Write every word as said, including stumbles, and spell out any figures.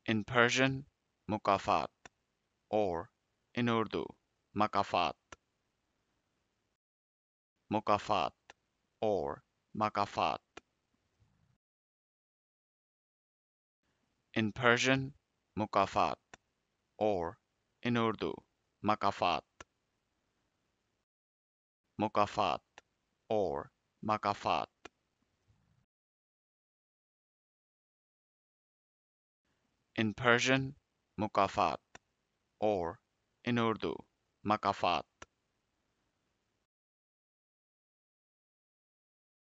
In Persian, mukafat, or in Urdu, makafat, mukafat, or makafat. In Persian, mukafat, or in Urdu, makafat, mukafat, or makafat. In Persian, mukafat, or in Urdu, makafat.